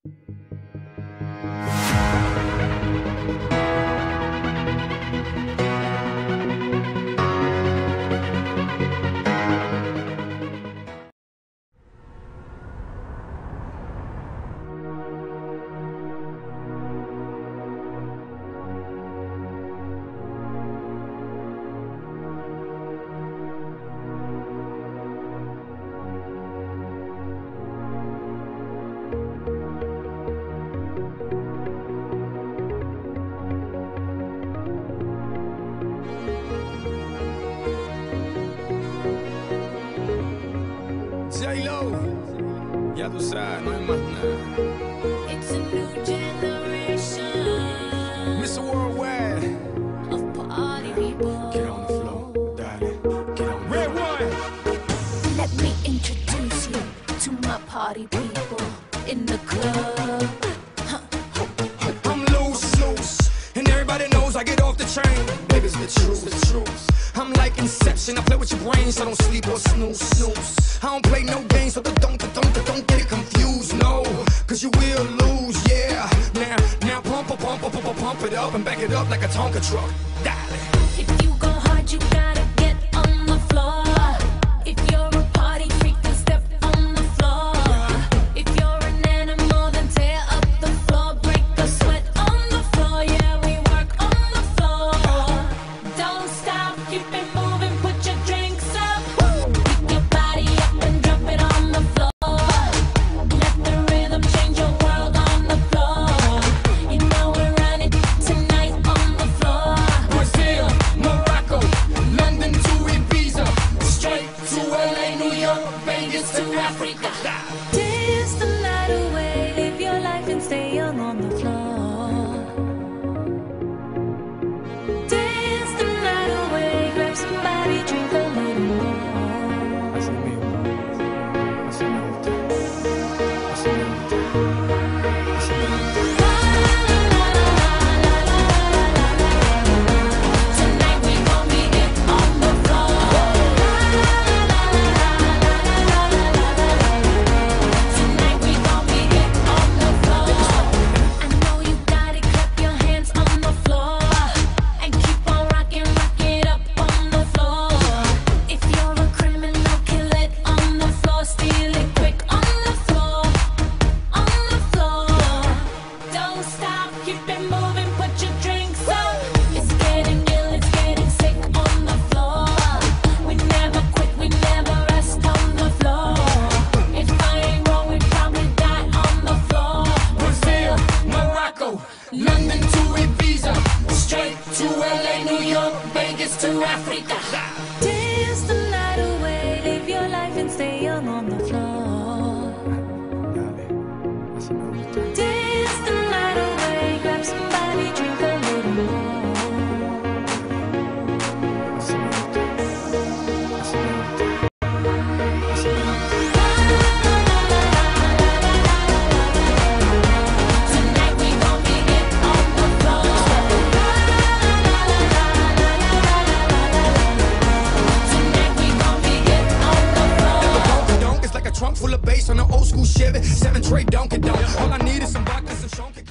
J-Lo, ya tú sabes, no hay más nada. It's a new generation. Mr. Worldwide, of party people. get on the floor, darling, get on the Red one. Let me introduce you to my party people in the club. I'm loose, and everybody knows I get off the train. Baby, it's the truth. I'm like Inception, I play with your brain, so don't sleep or snooze. I don't play no games, so don't get it confused, no, cause you will lose, yeah. Now pump it up and back it up like a Tonka truck, darling. If you go hard, you gotta get on the floor. If you're a party freak, then step on the floor. If you're an animal, then tear up the floor. Break the sweat on the floor, yeah, we work on the floor. Don't stop, keep it moving, put your drinks up. Pick your body up and drop it on the floor. Let the rhythm change your world on the floor. You know we're running tonight on the floor. Brazil, Morocco, London to Ibiza, straight to LA, New York, Vegas to Africa. Dance the night away, live your life and stay young on the floor. Dance the night away, grab somebody, drink a little more. Así mismo, así me gusta, así me gusta, así me gusta. Tonight we gon' be it on the floor. Tonight we gon' be it on the floor. I know you got it, clap your hands on the floor. And keep on rocking, rock it up on the floor. If you're a criminal, kill it on the floor. Steal it quick on the floor. On the floor. Don't stop, keep it moving, put your drinks up. It's getting ill, it's getting sick on the floor. We never quit, we never rest on the floor. If I ain't wrong, we probably die on the floor. Brazil, Morocco, London to Ibiza, straight to LA, New York, Vegas to Africa. Dance the night away, live your life and stay young on the floor. Dance the night away, grab somebody, drink a little more. Tonight we gon' be it on the floor. Tonight we gon' be it on the floor. It's like a trunk full of bass on an old school Chevy, 7 tray Donkey Donk. All I need is some vodka, some Sean.